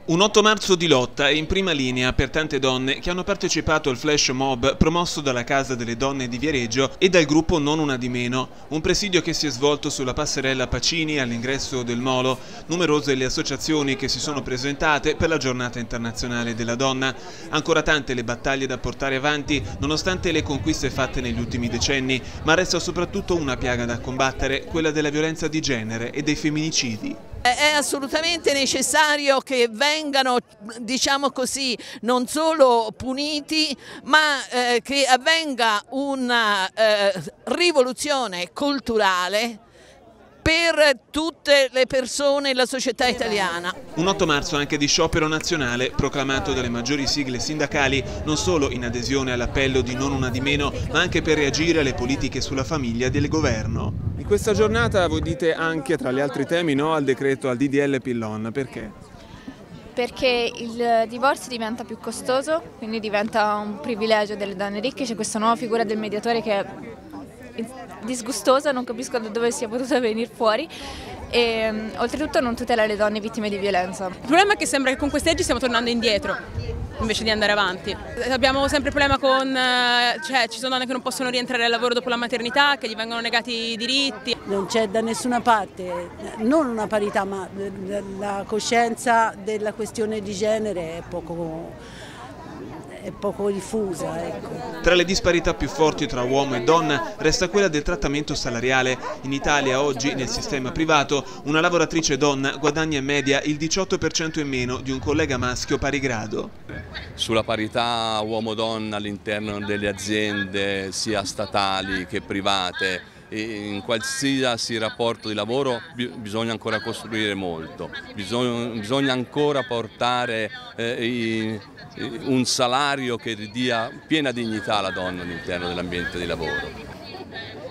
Un 8 marzo di lotta è in prima linea per tante donne che hanno partecipato al flash mob promosso dalla Casa delle Donne di Viareggio e dal gruppo Non Una di Meno, un presidio che si è svolto sulla passerella Pacini all'ingresso del Molo. Numerose le associazioni che si sono presentate per la Giornata Internazionale della Donna. Ancora tante le battaglie da portare avanti nonostante le conquiste fatte negli ultimi decenni, ma resta soprattutto una piaga da combattere, quella della violenza di genere e dei femminicidi. È assolutamente necessario che vengano, diciamo così, non solo puniti, ma che avvenga una rivoluzione culturale per tutte le persone e la società italiana. Un 8 marzo anche di sciopero nazionale proclamato dalle maggiori sigle sindacali, non solo in adesione all'appello di Non Una di Meno, ma anche per reagire alle politiche sulla famiglia del governo. In questa giornata voi dite anche, tra gli altri temi, no al decreto, al DDL Pillon. Perché? Perché il divorzio diventa più costoso, quindi diventa un privilegio delle donne ricche. C'è questa nuova figura del mediatore che è disgustosa, non capisco da dove sia potuta venire fuori. E oltretutto non tutela le donne vittime di violenza. Il problema è che sembra che con queste leggi stiamo tornando indietro invece di andare avanti. Abbiamo sempre il problema con, ci sono donne che non possono rientrare al lavoro dopo la maternità, che gli vengono negati i diritti. Non c'è da nessuna parte, non una parità, ma la coscienza della questione di genere è poco diffusa. Ecco. Tra le disparità più forti tra uomo e donna resta quella del trattamento salariale. In Italia oggi, nel sistema privato, una lavoratrice donna guadagna in media il 18% in meno di un collega maschio pari grado. Sulla parità uomo-donna all'interno delle aziende, sia statali che private, in qualsiasi rapporto di lavoro bisogna ancora costruire molto, bisogna ancora portare un salario che dia piena dignità alla donna all'interno dell'ambiente di lavoro.